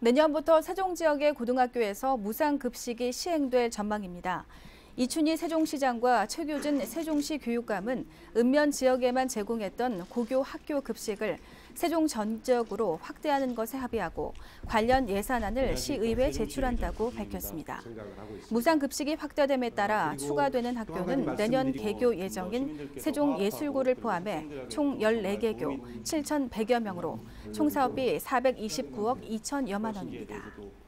내년부터 세종 지역의 고등학교에서 무상급식이 시행될 전망입니다. 이춘희 세종시장과 최규진 세종시 교육감은 읍면 지역에만 제공했던 고교 학교 급식을 세종 전 지역으로 확대하는 것에 합의하고 관련 예산안을 시의회에 제출한다고 밝혔습니다. 무상급식이 확대됨에 따라 추가되는 학교는 내년 개교 예정인 세종예술고를 포함해 총 14개교 7,100여 명으로 총 사업비 429억 2천여만 원입니다.